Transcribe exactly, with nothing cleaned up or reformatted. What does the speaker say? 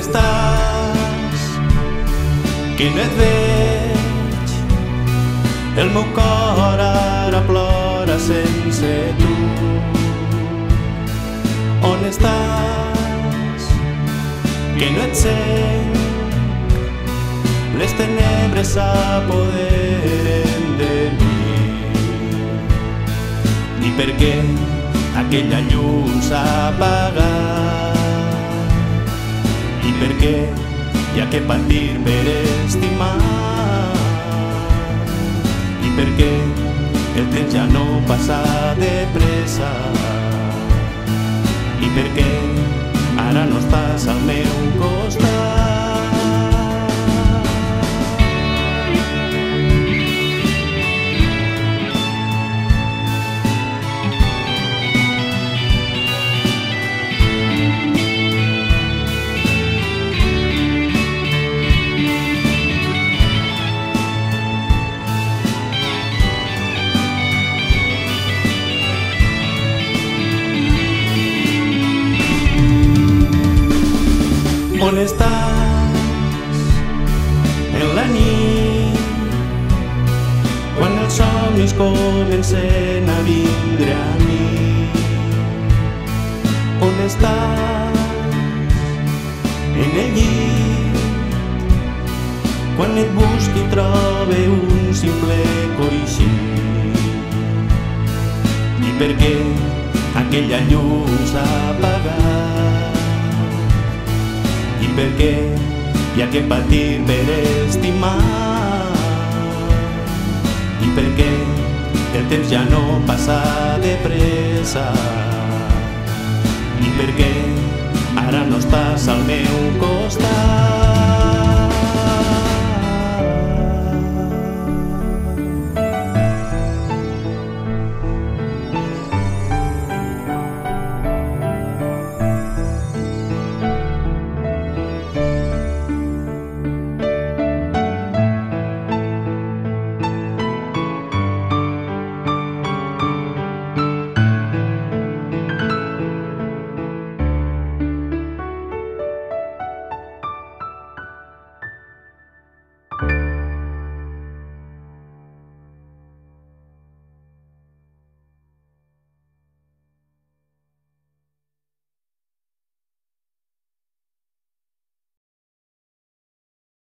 estàs? Que no et veig. El meu cor ara plora sense tu. On estàs? Que no et sent. Les tenebres s'apoderen de mi. I per què aquella llum s'ha apagat? I per què hi ha que patir per estimar? I per què el temps ja no passa de pressa? I per què ara no estàs al meu costat? On estàs? En la nit, quan els somnis comencen a vindre a mi. On estàs? En el llit, quan et busqui i trobe un simple coixí. I per què aquella llum s'ha apagat? I per què hi ha que patir per estimar? I per què el temps ja no passa de pressa? I per què ara no estàs al meu costat?